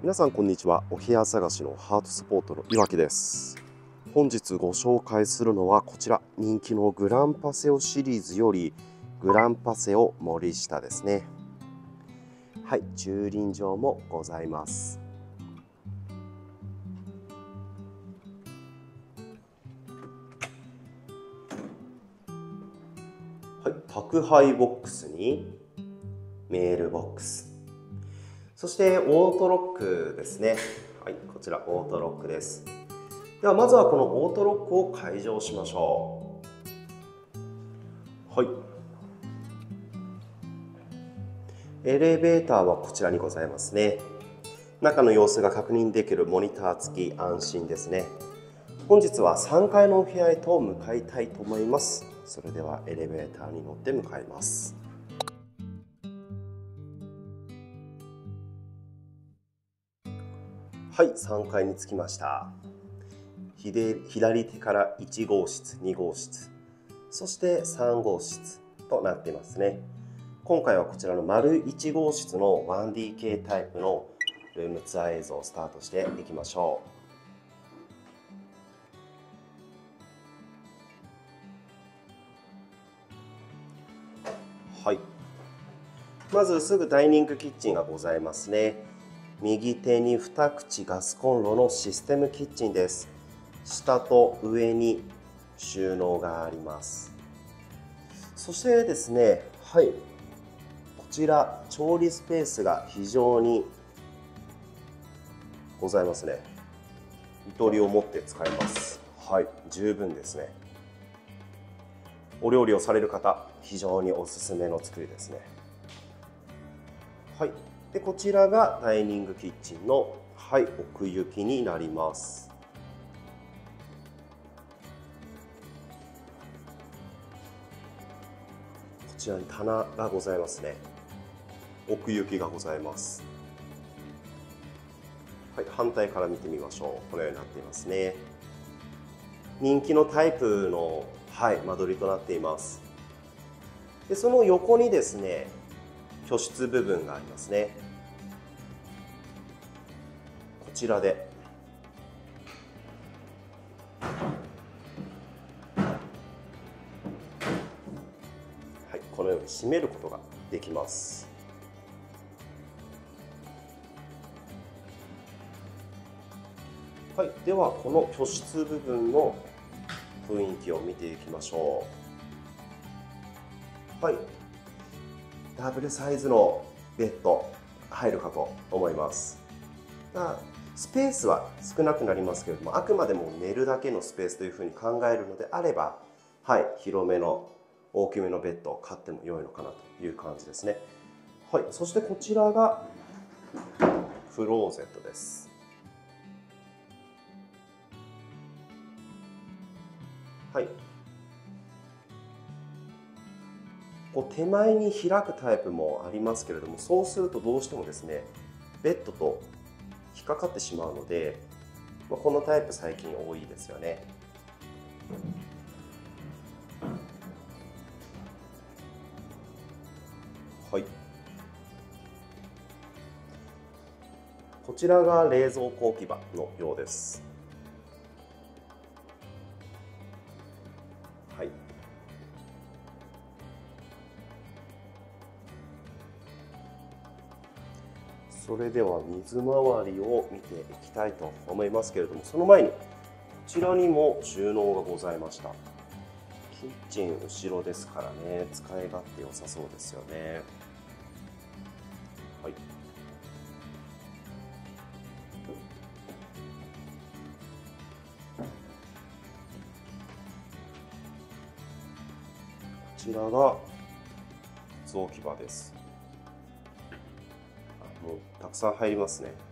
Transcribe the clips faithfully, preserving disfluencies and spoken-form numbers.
皆さんこんにちは。お部屋探しのハートスポートの岩木です。本日ご紹介するのはこちら、人気のグランパセオシリーズよりグランパセオ森下ですね。はい、駐輪場もございます。はい、宅配ボックスにメールボックス、そしてオートロックですね。はい、こちらオートロックです。ではまずはこのオートロックを解錠しましょう。はい。エレベーターはこちらにございますね。中の様子が確認できるモニター付き、安心ですね。本日はさんがいのお部屋へと向かいたいと思います。それではエレベーターに乗って向かいます。はい、さんがいに着きました。左手からいち号室、に号室、そしてさん号室となっていますね。今回はこちらの丸いち号室の ワンディーケー タイプのルームツアー映像をスタートしていきましょう。はい。まずすぐダイニングキッチンがございますね。右手にに口ガスコンロのシステムキッチンです。下と上に収納があります。そしてですね、はい、こちら調理スペースが非常にございますね。ゆとりを持って使えます。はい、十分ですね。お料理をされる方、非常におすすめの作りですね。はい、でこちらがダイニングキッチンの、はい、奥行きになります。こちらに棚がございますね。奥行きがございます。はい、反対から見てみましょう。このようになっていますね。人気のタイプの、はい、間取りとなっています。でその横にですね、居室部分がありますね。こちらではい、このように閉めることができます。はい、ではこの居室部分の雰囲気を見ていきましょう。はい、ダブルサイズのベッド入るかと思います。スペースは少なくなりますけれども、あくまでも寝るだけのスペースというふうに考えるのであれば、はい、広めの大きめのベッドを買っても良いのかなという感じですね。はい、そしてこちらがクローゼットです。はい、こう手前に開くタイプもありますけれども、そうするとどうしてもですね、ベッドと引っかかってしまうので、まあ、このタイプ最近多いですよね。はい、こちらが冷蔵庫置き場のようです。はい、それでは水回りを見ていきたいと思いますけれども、その前にこちらにも収納がございました。キッチン後ろですからね、使い勝手良さそうですよね。はい、こちらが靴置き場です。あ、もうたくさん入りますね。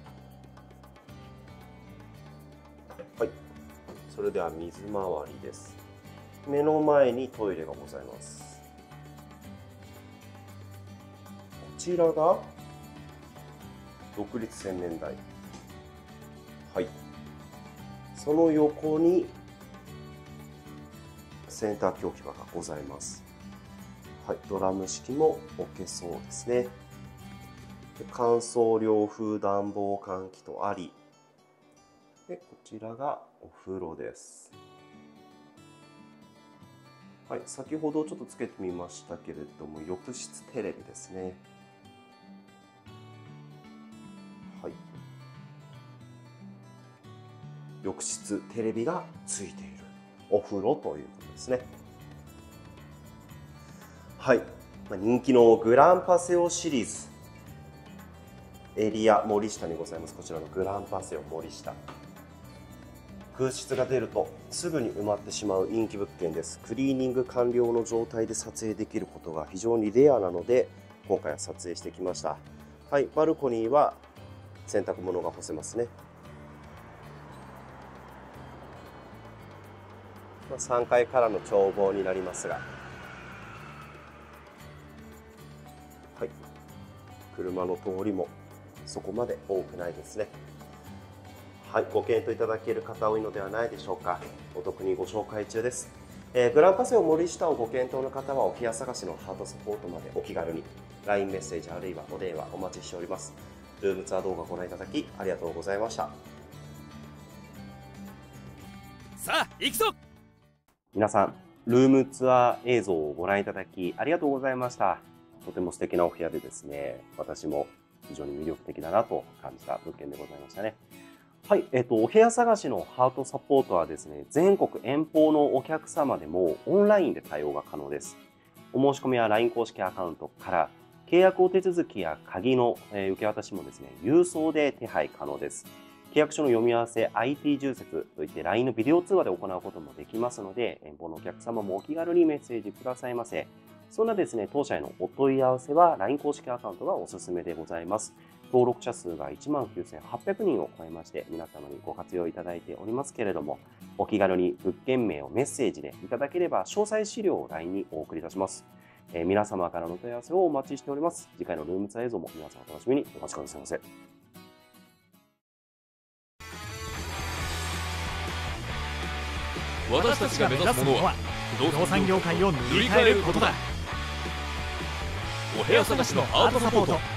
はい、それでは水回りです。目の前にトイレがございます。こちらが独立洗面台。はい、その横に洗濯機置き場がございます。はい、ドラム式も置けそうですね。 で乾燥涼風暖房換気とあり、でこちらがお風呂です。はい、先ほどちょっとつけてみましたけれども、浴室テレビですね。はい、浴室テレビがついているお風呂ということですね。はい、人気のグランパセオシリーズ、エリア森下にございます。こちらのグランパセオ森下、空室が出るとすぐに埋まってしまう人気物件です。クリーニング完了の状態で撮影できることが非常にレアなので、今回は撮影してきました。はい、バルコニーは洗濯物が干せますね。さんがいからの眺望になりますが、はい、車の通りもそこまで多くないですね。はい、ご検討いただける方多いのではないでしょうか。お得にご紹介中です。えー、グランパセオ森下をご検討の方は、お部屋探しのハートサポートまでお気軽に ライン メッセージあるいはお電話お待ちしております。ルームツアー動画をご覧いただきありがとうございました。 さあ行くぞ。 皆さん、ルームツアー映像をご覧いただきありがとうございました。とても素敵なお部屋でですね、私も非常に魅力的だなと感じた物件でございましたね。はい、えっと、お部屋探しのハートサポートはですね、全国遠方のお客様でもオンラインで対応が可能です。お申し込みは ライン 公式アカウントから、契約お手続きや鍵の受け渡しもですね、郵送で手配可能です。契約書の読み合わせ、アイティー 重説といって ライン のビデオ通話で行うこともできますので、遠方のお客様もお気軽にメッセージくださいませ。そんなですね、当社へのお問い合わせは ライン 公式アカウントがおすすめでございます。登録者数がいちまんきゅうせんはっぴゃくにんを超えまして、皆様にご活用いただいておりますけれども、お気軽に物件名をメッセージでいただければ、詳細資料を ライン にお送りいたします。えー、皆様からのお問い合わせをお待ちしております。次回のルームツアー映像も皆さんお楽しみにお待ちくださいませ。 私たちが目指すものは不動産業界を塗り替えることだ。お部屋探しのハートサポート。